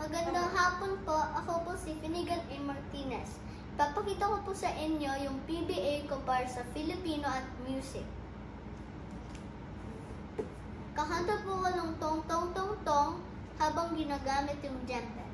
Magandang hapon po. Ako po si Finnegan A. Martinez. Papakita ko po sa inyo yung PBA ko para sa Filipino at music. Kakanta po ko ng tong tong tong tong habang ginagamit yung djembe.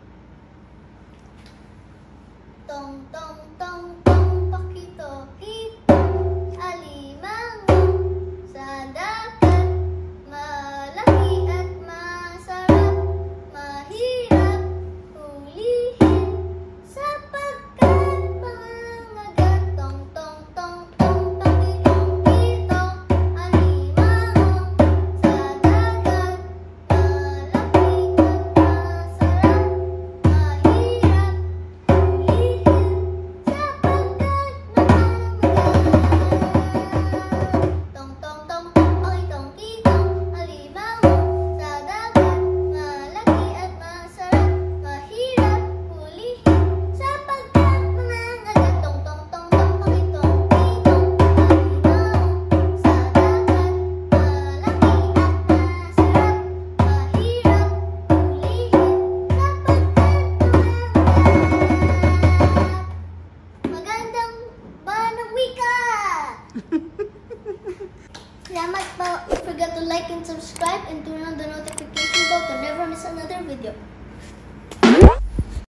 Tong tong tong tong pakito-kito, alimango sa dagat, malaki at masarap, mahirap hulihin sapagkat mangangagat. Tong tong tong tong pakito-kito, alimango sa dagat, malaki at masarap, mahirap hulihin sapagkat mangangagat. Tong tong tong pakitong-kito, alimango sa dagat, malaki at masarap, mahirap hulihin sapagkat mangangagat. Tong tong tong tong pakitong-kito, alimango sa dagat, malaki at masarap, mahirap hulihin sapagkat mangangagat. Magandang banang wika! Salamat po. Don't forget to like and subscribe and turn on the notification bell to never miss another video.